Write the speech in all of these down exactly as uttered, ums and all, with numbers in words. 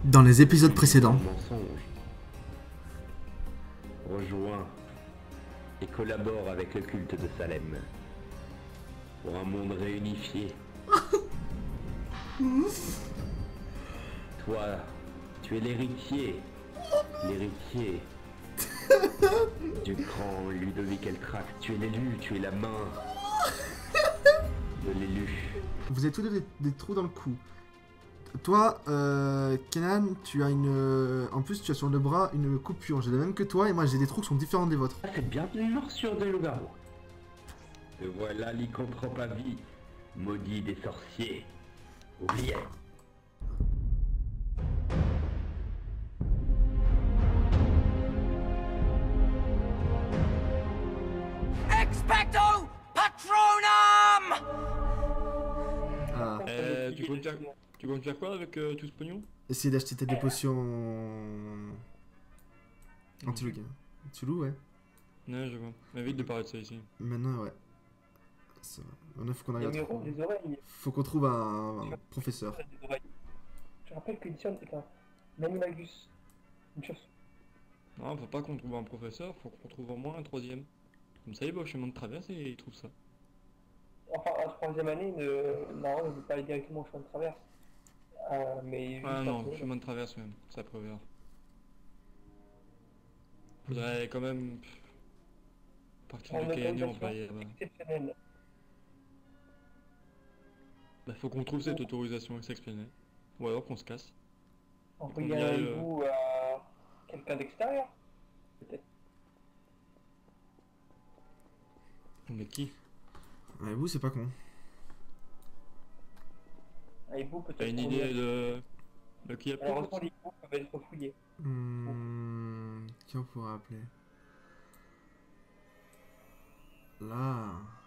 Dans les épisodes précédents. Mensonge. Rejoins et collabore avec le culte de Salem pour un monde réunifié. Toi, tu es l'héritier, l'héritier du grand Ludovic Eltrac. Tu es l'élu, tu es la main de l'élu. Vous avez tous des, des trous dans le cou. Toi, euh, Kenan, tu as une... euh, en plus, tu as sur le bras une coupure. J'ai la même que toi et moi j'ai des trous qui sont différents des vôtres. C'est bien une morsure de loup-garou. Te voilà lycanthrope à vie, maudit des sorciers. Oubliez. Expecto Patronum! Ah. Euh, tu comptes faire, tu comptes faire quoi avec euh, tout ce pognon? Essayer d'acheter des potions... Anti-loup. Anti-loup, ouais. Ouais, je vois. Mais évite de parler de ça ici. Maintenant, ouais. Ça va. Maintenant, faut qu'on Les aille à murs, les oreilles. Faut qu'on trouve un, un professeur. Des oreilles. Je rappelle que Dion est un animagus. Une chose. Non, faut pas qu'on trouve un professeur, faut qu'on trouve au moins un troisième. Comme ça, il va au chemin de traverse et il trouve ça. Enfin, en troisième année, ne... non, ne veut pas aller directement au chemin de traverse. Euh, mais Ah juste non, après, chemin de traverse même, ça prévert. Faudrait quand même... pff, partir en de quelle année on autorisation va y aller? exceptionnelle. Bah faut qu'on trouve cette autorisation exceptionnelle. Ou alors qu'on se casse. On Donc, peut on y y aller aille, avec euh, vous à quelqu'un d'extérieur. Peut-être. Mais qui? Ouais, vous, c'est pas con. Avec vous, peut-être. T'as une qu'on idée y a- de... de qui a pris? Malheureusement, les groupes peuvent être fouillés. Hmm... Qui on pourrait appeler? Là...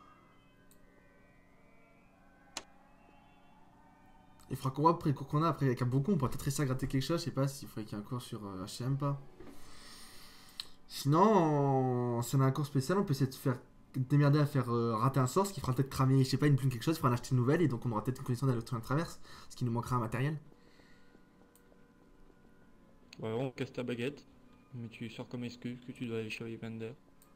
Il faudra qu'on voit après le cours qu'on a, après avec un bon coup, on pourra peut-être essayer à gratter quelque chose, je sais pas s'il faudrait qu'il y ait un cours sur euh, H M pas. Sinon, on- si on a un cours spécial, on peut essayer de faire démerder à faire euh, rater un sort, ce qui fera peut-être cramer, je sais pas, une plume quelque chose, il faudra en acheter une nouvelle, et donc on aura peut-être une connaissance de la traverse, ce qui nous manquera un matériel. Ouais, on casse ta baguette. Mais tu sors comme excuse que tu dois aller chez Evander.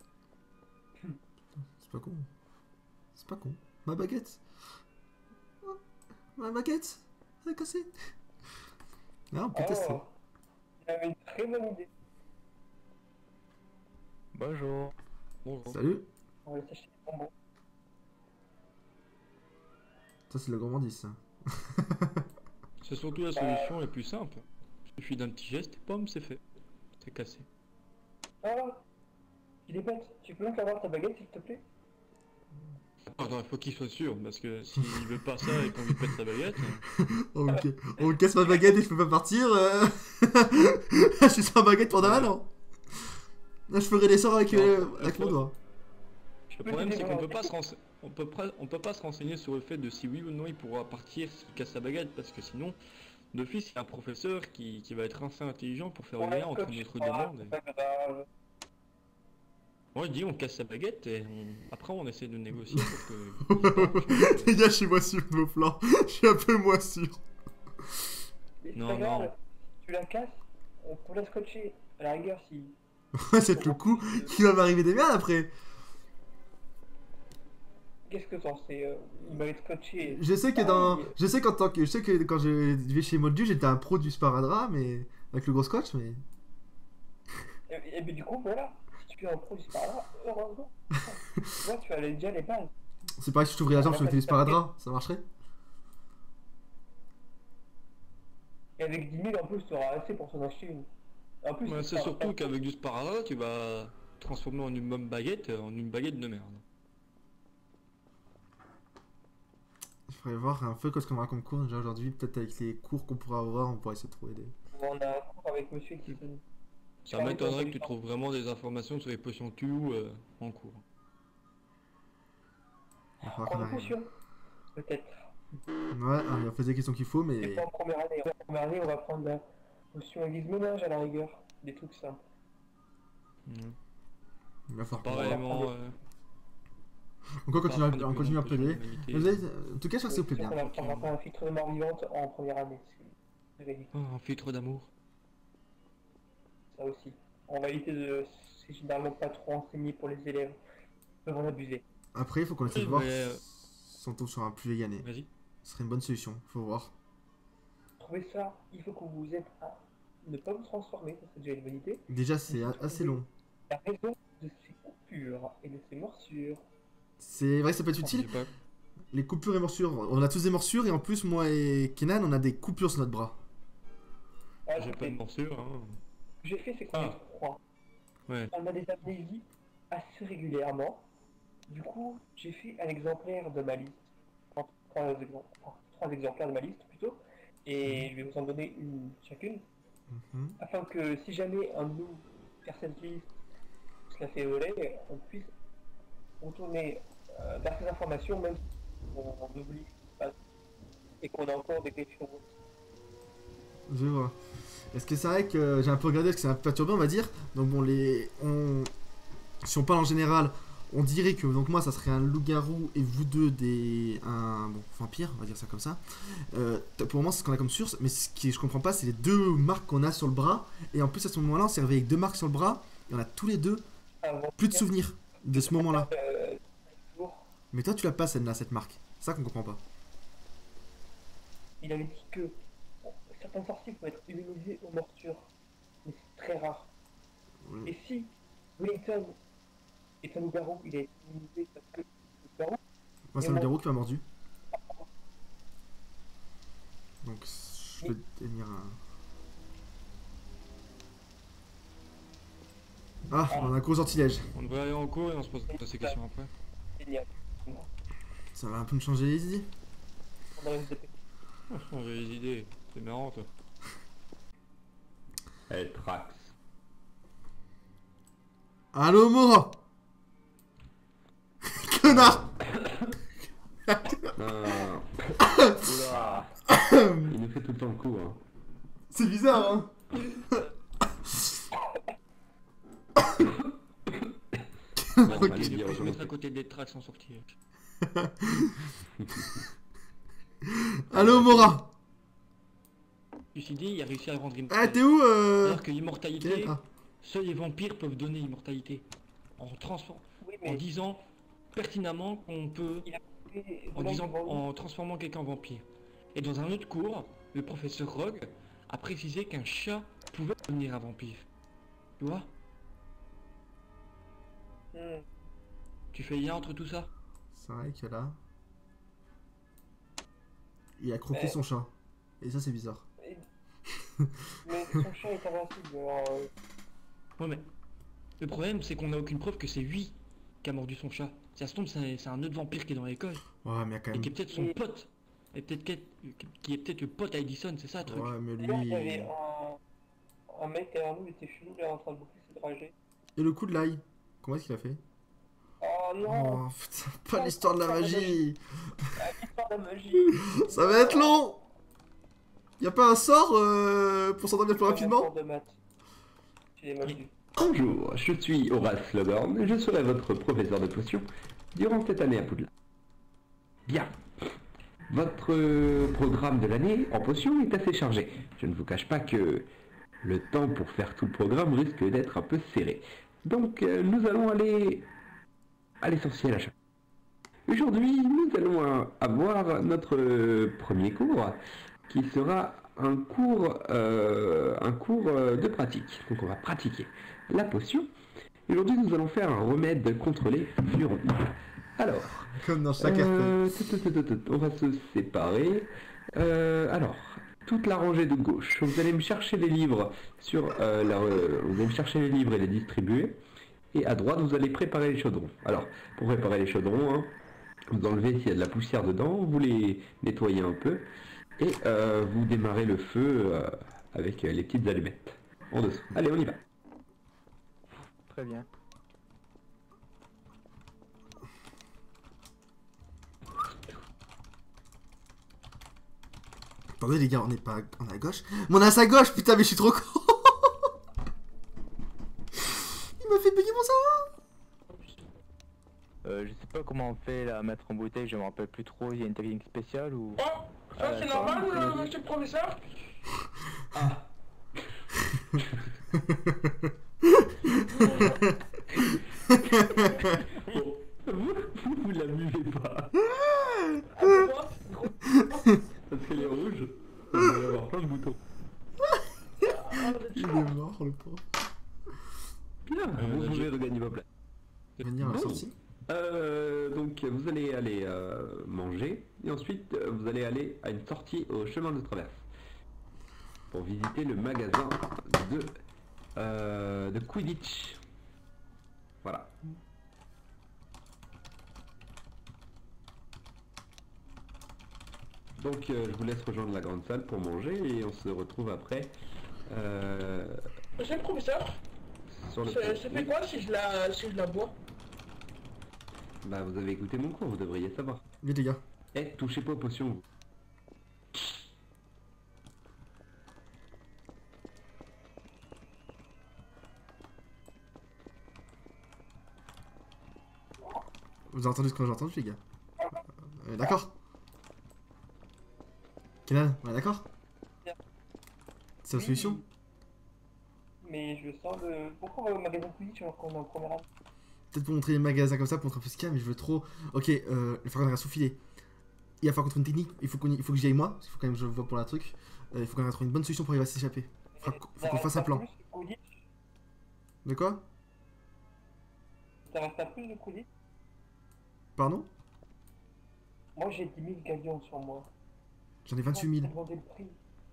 C'est pas con. C'est pas con. Ma baguette. Oh, ma baguette. Elle est cassée. Non, on peut tester. Oh, il avait une très bonne idée. Bonjour. Bonjour. Salut. On va s'acheter des bonbons. Ça, c'est le gourmandise, ça. C'est surtout la solution la plus simple. Il suffit d'un petit geste et pom, c'est fait. C'est cassé. Ah, il est bête. Tu peux même avoir ta baguette, s'il te plaît? Attends, il faut qu'il soit sûr, parce que s'il veut pas ça et qu'on lui pète sa baguette... Ok. On casse ma baguette et je peux pas partir. euh. Je suis sans baguette pendant un an. Là, je ferai des sorts avec, euh, Non, avec le mon doigt. Le problème, c'est qu'on peut pas se renseigner... On peut, pas- on peut pas se renseigner sur le fait de si oui ou non il pourra partir s'il casse sa baguette, parce que sinon, d'office, il y a un professeur qui, qui va être assez intelligent pour faire le lien entre notre demande. C'est pas grave. Moi, je dis, on casse sa baguette et on- après, on essaie de négocier pour que... Les gars, je suis moins sûr de vos plans. Je suis un peu moins sûr. Mais c'est Non, pas grave. non. Tu la casses, on peut la scotcher. À la rigueur, si. C'est le coup qui va m'arriver des merdes après. Qu'est-ce que t'en sais euh, Il m'avait scotché. Je sais que Ah, dans, oui. je sais qu'en tant que, je sais que quand je vais chez Moldu, j'étais un pro du sparadrap, mais avec le gros scotch, mais. Et, et puis du coup, voilà. Si tu es un pro du sparadrap, heureusement. Tu vois, tu as déjà les bases. C'est pareil si je t'ouvrais la jambe, je mettais du sparadrap, ça marcherait? Et avec dix mille en plus, tu auras assez pour s'en acheter une. En plus, Ouais, c'est pas- surtout pas- qu'avec du sparadrap, tu vas transformer en une bonne baguette en une baguette de merde. Il faudrait voir un peu ce qu'on aura comme cours déjà aujourd'hui, peut-être avec les cours qu'on pourra avoir, on pourra essayer de trouver des. On a un cours avec monsieur qui se. Ça m'étonnerait que tu trouves vraiment des informations sur les potions Q euh, en cours. Il va falloir qu'on En arrive. potion, peut-être. Ouais, ah, on faisait les questions qu'il faut, C'est mais. pas en première année. En première année, on va prendre la potion église ménage à la rigueur. Des trucs simples. Ouais. Il va falloir qu'on. Pas réellement... euh, On peut continuer, pas à- des on continue à potions plaider. d'humanité. Vous avez- En tout cas, je crois que c'est au plaisir. On apprendra pas un filtre de mort vivante en première année. C'est ridicule, Oh, un filtre d'amour. ça aussi. En réalité, de- c'est généralement pas trop enseigné pour les élèves. Ils peuvent en abuser. Après, il faut qu'on essaie de Oui, voir mais, euh, si on tombe sur un plus végané. Vas-y. Ce serait une bonne solution, faut voir. Trouvez ça, il faut que vous vous aide à ne pas vous transformer, ça c'est déjà une bonne idée. Déjà, c'est a- assez long. La raison de ces coupures et de ces morsures. C'est vrai que ça peut être Je utile. sais pas. Les coupures et morsures. On a tous des morsures et en plus, moi et Kenan, on a des coupures sur notre bras. Ah, J'ai pas de morsure, hein. Ce que j'ai fait, c'est qu'on Ah. est trois. Ouais. On a des amnésies assez régulièrement. Du coup, j'ai fait un exemplaire de ma liste. Enfin, trois, exemp- enfin, trois exemplaires de ma liste plutôt. Et je vais vous en donner une chacune. Mhm. Afin que si jamais un de nous faire cette liste se la fait voler, on puisse retourner euh, vers ces informations, même si on, on oublie ce qui se passe et qu'on a encore des questions. Je vois. Est-ce que c'est vrai que j'ai un peu regardé parce que c'est un peu perturbé, on va dire. Donc bon, les, on, si on parle en général, on dirait que donc moi ça serait un loup-garou et vous deux des un bon vampire, on va dire ça comme ça. Euh, pour le moment c'est ce qu'on a comme source, mais ce qui je comprends pas c'est les deux marques qu'on a sur le bras et en plus à ce moment-là on s'est réveillé avec deux marques sur le bras et on a tous les deux Avant- plus de souvenirs de ce moment-là. Euh, toujours, Mais toi tu l'as pas celle-là cette marque. C'est ça qu'on comprend pas. il avait dit que bon, certains sorciers peuvent être immunisés aux morsures, mais c'est très rare. Oui. Et si Wellington est un loup-garou, il est immunisé parce que le loup-garou, Moi c'est un loup-garou qui m'a mordu. Donc je vais tenir un. Ah, on a un gros sortilège. On devrait aller en cours et on se pose ces questions après. c'est génial. Ça va un peu me changer les idées. On a une S D P. On avait des idées. C'est marrant, toi. Eltrax. Allô Mora. Connard. Ah. Oula. Il nous fait tout le temps le coup, hein. C'est bizarre hein. On va Ok. aller Je dire vais aux se mettre à gens. côté des tracks sans sortir. Allô Mora. Ceci dit, il a réussi à rendre Ah immortel. t'es où euh... Alors que l'immortalité, Ah. seuls les vampires peuvent donner l'immortalité. En transform... Oui, en mais disant pertinemment qu'on peut... Et En, donc, disant, ils vont- en transformant quelqu'un en vampire. Et dans un autre cours, le professeur Rogue a précisé qu'un chat pouvait devenir un vampire. Tu vois? Hmm. Tu fais lien entre tout ça? C'est vrai que là... Il a croqué Ouais. son chat. Et ça c'est bizarre. Mais son chat est invincible, alors... euh, Ouais, mais le problème, c'est qu'on n'a aucune preuve que c'est lui qui a mordu son chat. Si ça se tombe, c'est c'est un autre vampire qui est dans l'école. Ouais mais il y a quand Et même... qui est peut-être son Et- pote. Et peut-être qu'être- qui est peut-être le pote à Edison, c'est ça le truc. Ouais mais D'ailleurs, il y avait lui... un... un mec derrière nous, il était chelou, là, en train de bouffer ses dragées. Et le coup de l'ail. Comment est-ce qu'il a fait? Oh non, Oh putain, pas l'histoire de la magie. l'histoire de la magie. Ça va être long. Y'a pas un sort euh, pour s'endormir plus rapidement? De maths. J'ai les modules. Bonjour, je suis Horace Slughorn et je serai votre professeur de potions durant cette année à Poudlard. Bien. Votre euh, programme de l'année en potions est assez chargé. Je ne vous cache pas que le temps pour faire tout le programme risque d'être un peu serré. Donc euh, nous allons aller à l'essentiel à chaque fois. Aujourd'hui, nous allons euh, avoir notre euh, premier cours qui sera un cours, euh, un cours euh, de pratique. Donc on va pratiquer la potion. Aujourd'hui, nous allons faire un remède contre les furons. Alors, Comme dans chaque euh, tout, tout, tout, tout, tout, on va se séparer. Euh, alors, toute la rangée de gauche, vous allez me chercher les livres sur euh, la, euh, vous allez me chercher les livres et les distribuer. Et à droite, vous allez préparer les chaudrons. Alors, pour préparer les chaudrons, hein, vous enlevez s'il y a de la poussière dedans, vous les nettoyez un peu et euh, vous démarrez le feu euh, avec euh, les petites allumettes en dessous. Allez, on y va. Très bien. Attendez les gars, on est pas on est à gauche. Mais on est à sa gauche, putain, mais je suis trop con. Il m'a fait payer mon cerveau. Euh, je sais pas comment on fait la mettre en bouteille, je me rappelle plus trop, il y a une technique spéciale ou... Oh, Ah, ça c'est d'accord. normal, euh, monsieur le professeur? Ah. Bon, vous, vous, vous la buvez pas. Parce qu'elle est rouge, il va y avoir plein de boutons. Il est mort, le pauvre. Bien, vous pouvez regagner vos places. Venir à la Bon. sortie. Euh, donc vous allez aller euh, manger et ensuite euh, vous allez aller à une sortie au chemin de traverse pour visiter le magasin de, euh, de Quidditch. Voilà. Donc euh, je vous laisse rejoindre la grande salle pour manger et on se retrouve après euh, Monsieur le professeur, sur le ça, pont. ça fait Oui. quoi si je la, si je la bois? Bah vous avez écouté mon cours, vous devriez savoir. Vite, les gars. Eh, touchez pas aux potions vous. Vous avez entendu ce que j'ai entendu, les gars? Euh, d'accord. Kenan, on est d'accord? Bien. C'est la Oui. solution? Mais je sens le... Pourquoi on va au magasin Quidditch alors qu'on est en première année? Peut-être pour montrer les magasins comme ça, pour montrer un peu ce qu'il y a, mais je veux trop... Ok, euh, il faut qu'on reste soufilé. Il va falloir qu'on trouve une technique, il faut, qu'on y- il faut que j'y aille moi, il faut quand même que je vois pour la truc. Euh, il faut qu'on trouve une bonne solution pour arriver à s'échapper. Faut, faut qu'on fasse un plan. De quoi? Ça reste à plus de Quidditch? Pardon? Moi j'ai dix mille galions sur moi. J'en ai vingt-huit mille. Demandé le prix.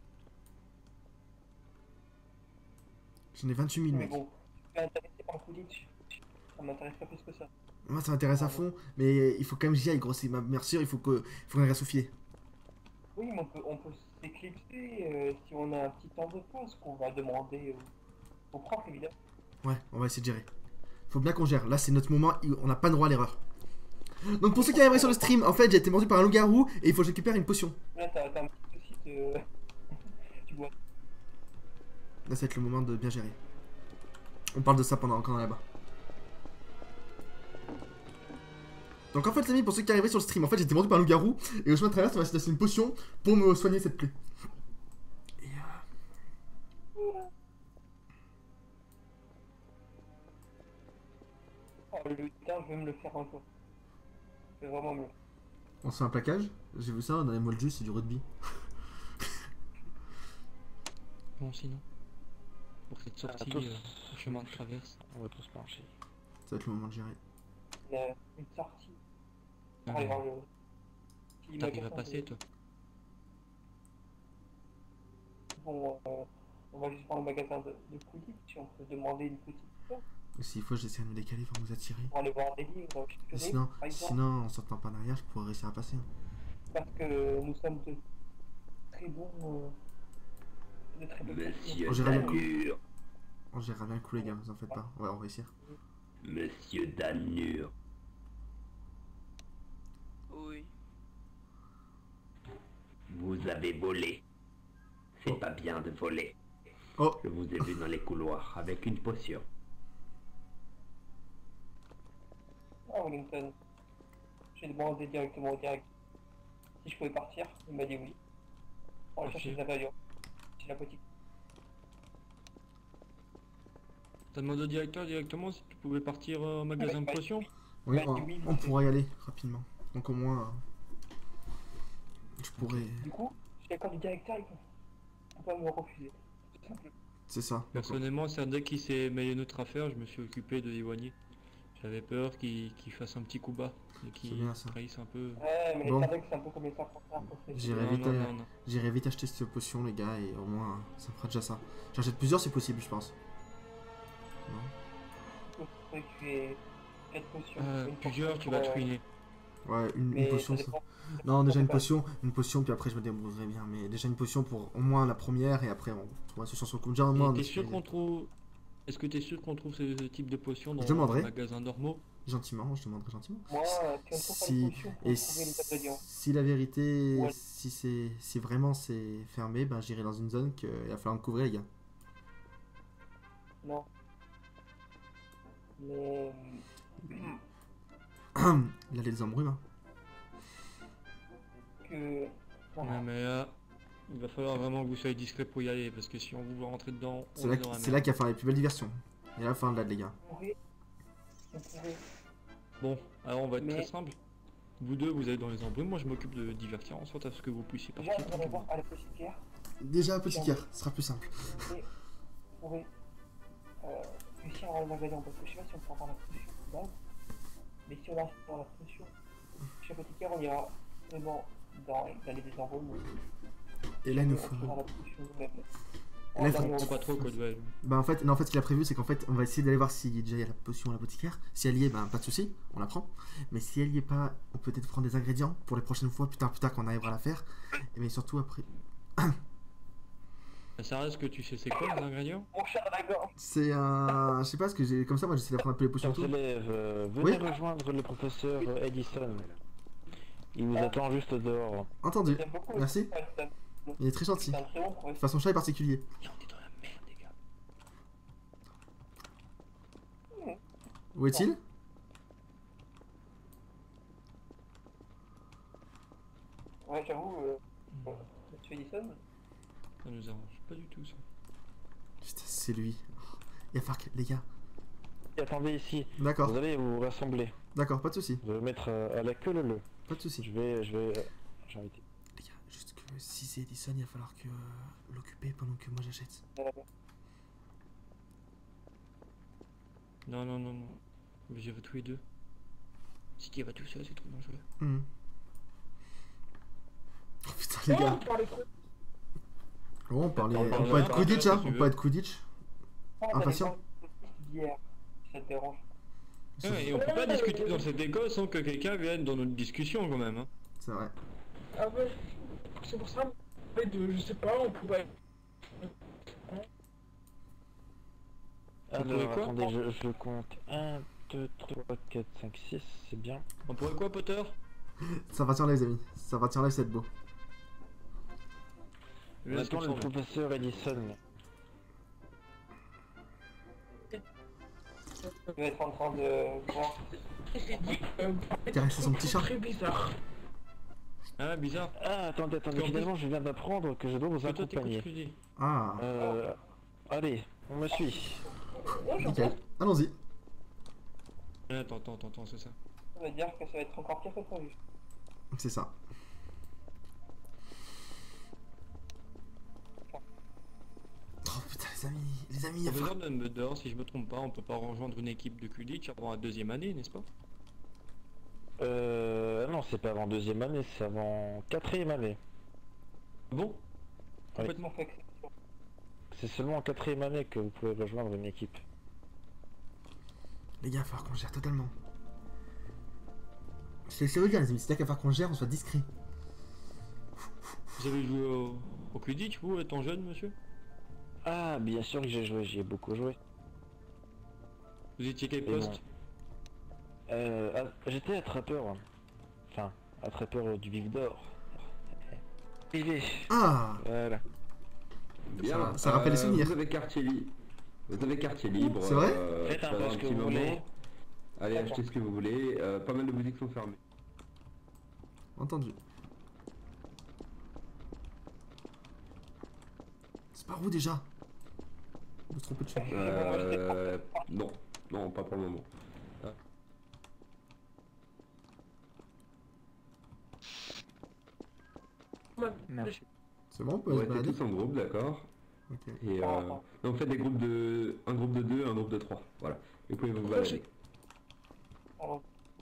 J'en ai vingt-huit mille, Mais mec. bon, je suis intéressé par le Quidditch. Ça m'intéresse pas plus que ça. Moi, ça m'intéresse à fond, mais il faut quand même que j'y aille, gros. C'est ma mère sûre, il faut que- il faut qu'on reste soufilé. Oui, mais on peut, on peut s'éclipser euh, si on a un petit temps de pause qu'on va demander euh, au prof, évidemment. Ouais, on va essayer de gérer. Faut bien qu'on gère. Là, c'est notre moment, il- on n'a pas le droit à l'erreur. Donc, pour ceux qui arriveraient sur le stream, en fait, j'ai été mordu par un loup-garou et il faut que je récupère une potion. Là, t'as t'as un petit souci de... tu vois. Là, ça va être le moment de bien gérer. On parle de ça pendant quand on est là-bas. Donc en fait les amis, pour ceux qui arriveraient sur le stream, en fait j'ai été mordu par un loup-garou et au chemin de traverse on va essayer d'acheter une potion pour me soigner cette plaie. Et euh... Oh, le lutin, je vais me le faire un jour. Je vais vraiment me le faire. On se fait un plaquage. J'ai vu ça dans les molles c'est du rugby. Bon, sinon, pour cette sortie tous. euh, au chemin de traverse. On va tous marcher. Ça va être le moment de gérer. Il y a une sortie. Ah, Pour aller mais voir le... petit T'arrives à magasin passer, de- toi? Bon, euh, on va juste voir le magasin de, de Quidditch, on peut demander une petite chose Et s'il faut j'essaie de me décaler pour vous attirer. pour aller voir des livres, je Et dirais, sinon, par exemple, sinon en sortant par derrière je pourrais réussir à passer. parce que nous sommes de très bons... Euh, de très bons Monsieur On gérera bien le coup. Danur, On gérera bien le coup les gars, vous en faites pas. Ouais, on va réussir. Monsieur Danur, Oui. vous avez volé. C'est pas bien de voler. Oh, Je vous ai vu dans les couloirs avec une potion. Ah, Wellington. J'ai demandé directement au direct si je pouvais partir. Il m'a dit oui. On va Ok. chercher des ingrédients. C'est la boutique. T'as demandé au directeur directement si tu pouvais partir euh, au magasin de Ouais, potions? oui, Bah, on, oui, on monsieur. pourra y aller rapidement. Donc au moins, euh, je pourrais... Du coup, je suis d'accord du directeur, il faut faut pas me refuser. Tout simplement. C'est ça. Donc, Personnellement, c'est dès qu'il s'est mêlé notre affaire, je me suis occupé de l'éloigner. J'avais peur qu'il qu'il fasse un petit coup bas et C'est qu'il bien, ça. trahisse un peu. Ouais, mais Bon. les Sardex, c'est un peu comme les Serpentins. faut se méfier. J'irai Non, vite, non, euh, non, non. j'irai vite acheter cette potion les gars et au moins ça me fera déjà ça. J'en achète plusieurs si possible je pense. Non. Faut que tu aies quatre potions. Euh, Une plusieurs, potion tu vas pour, te euh, ruiner. Ouais, une, une mais potion ça ça... dépend. Non déjà une Ça potion, une potion puis après je me débrouillerai bien. Mais déjà une potion pour au moins la première et après on trouvera une solution sur le coup. Déjà au moins Et on T'es est sûr qu'on spécialisé. trouve... Est-ce que t'es sûr qu'on trouve ce, ce type de potion dans Je demanderai. les magasins normaux? Gentiment, je demanderai gentiment. Moi, euh, tu ne trouves pas Si- les potions pour Et trouver les ingrédients. si la vérité, Ouais. si c'est si vraiment c'est fermé, ben j'irai dans une zone qu'il va falloir me couvrir les gars. Non. Mais... L'allée des embrumes. Hein. que... Ouais, mais là, Il va falloir vraiment que vous soyez discret pour y aller, parce que si on vous voit rentrer dedans, C'est on là, est dans la c'est merde. là qu'il va faire les plus belles diversions. Et la fin de là, les gars. Vous pourrez... Vous pourrez... Bon, alors on va être Mais- très simple. Vous deux, vous allez dans les embrumes, moi je m'occupe de divertir en sorte à ce que vous puissiez Déjà, partir vous allez tranquillement. voir à la petite guerre. Déjà, petit cœur, ce sera plus simple. Vous pourrez euh, réussir à avoir les ingrédients. Parce que je sais pas si on peut avoir la potion de base. Mais si on a dans la potion, chez Apothicaire, on ira vraiment dans l'allée des embaumes. Et là, il nous On faut. trouvera la potion nous-mêmes. Et là, il faut- En Je sais pas trop quoi de Bah en fait, non, en fait, ce qu'il a prévu, c'est qu'en fait, on va essayer d'aller voir si déjà il y a la potion à l'apothicaire. Si elle y est, ben pas de souci, on la prend. Mais si elle y est pas, on peut peut-être prendre des ingrédients pour les prochaines fois, plus tard, plus tard, qu'on arrivera à la faire. Et mais surtout après, Ça est-ce que tu sais c'est quoi les ingrédients? Mon cher Dragon. c'est un, je sais pas ce que j'ai, comme ça, moi j'essaie d'apprendre un peu les potions. et Chers tout. élèves, euh, venez Oui. rejoindre le professeur Edison. Il vous attend juste dehors. Entendu. J'aime beaucoup. Merci. C'est Il est très gentil. un très bon professeur. Enfin, son chat est particulier. Et on est dans la merde les gars. Où est-il? Ouais, j'avoue, euh, euh, Monsieur Edison, Ça nous arrange pas du tout ça. Putain, c'est lui. Oh, il va falloir que... Les gars. Attendez ici. D'accord, Vous allez vous rassembler. d'accord, pas de souci. Vous allez mettre euh, à la queue le le. Pas de souci. Je vais, je vais, euh, j'ai arrêté. Les gars, juste que si c'est Edison, il va falloir que euh, l'occuper pendant que moi j'achète. dans la mer. Non, non, non, non. Vous gérez tous les deux. Si tu y vas tout seul, c'est trop dangereux. Hmm. Oh putain, les Oh, gars. on parlait quoi? Oh, on parlait. On On parle peut être de- Quidditch, si hein. tu On veux. peut être Quidditch. Ah, Impatient. Hier, ça te dérange. Ouais, et on peut pas discuter dans cette école sans que quelqu'un vienne dans notre discussion quand même. Hein. C'est vrai. Ah ouais. C'est pour ça, mais de, je sais pas, on pouvait... pourrait Alors, quoi? attendez, je, je compte. un, deux, trois, quatre, cinq, six, c'est bien. On pourrait quoi, Potter? Ça va tiens là, les amis. Ça va tiens là, c'est beau. Je On laisse attend comme le ça. professeur Edison. Je vais être en train de voir. J'ai dit, euh, Caresser son petit chat. très bizarre. Ah, bizarre. Ah, attendez, attendez, Puis en finalement je viens d'apprendre que je dois vous Toi, t'écoutes ce accompagner. que je dis. Ah, Euh... Allez, on me suit. nickel. Allons-y. Attends, attends, attends, attends, c'est ça. Ça veut dire que ça va être encore pire que prévu. C'est ça. Oh putain, les amis. Les amis, il va falloir- Professeur Dumbledore, si je me trompe pas, on peut pas rejoindre une équipe de Quidditch avant la deuxième année, n'est-ce pas? Euh... Non, c'est pas avant deuxième année, c'est avant quatrième année. Bon. Complètement. On fait exception. C'est seulement en quatrième année que vous pouvez rejoindre une équipe. Les gars, il va falloir qu'on gère totalement. C'est sérieux, gars, les amis. C'est là qu'il va falloir qu'on gère, on soit discret. Vous avez joué au, au Quidditch, vous, étant jeune, monsieur? Ah, bien sûr que j'ai joué, j'y ai beaucoup joué. Vous étiez quel Et poste? bon. Euh... ah, j'étais attrapeur. hein. Enfin, attrapeur du vif d'or. Privé. Ah, Voilà. Bien. Ça- ça rappelle les souvenirs. Vous avez quartier libre. Vous avez quartier libre. C'est vrai euh, Faites un pendant peu ce que petit vous moment. voulez. Allez, achetez ce que vous voulez. Euh, pas mal de boutiques sont fermées. entendu. C'est par où déjà? Je me suis trompé de chemin. Euh, non, non, pas pour le moment. Merci. C'est bon, on peut Ouais, se t'es balader? tous en groupe, d'accord. Ok. Et euh, donc faites des groupes de, un groupe de deux, un groupe de trois. Voilà. Et vous pouvez vous balader. Alors,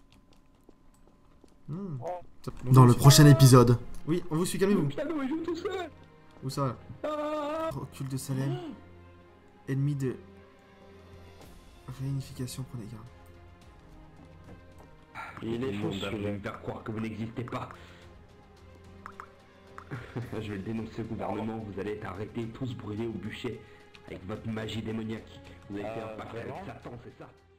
Hmm. ouais. Dans le prochain épisode. Oui, on vous suit, calmez-vous. Piano, il joue tout seul. Où ça? Ah Recul de Salem. Ennemi de... Réunification, prenez garde. Il est Le fou monde va celui-là. me faire croire que vous n'existez pas. Je vais le dénoncer au gouvernement, vous allez être arrêtés, tous brûlés au bûcher, avec votre magie démoniaque. Vous avez été Euh, un pacte avec vraiment Satan, c'est ça?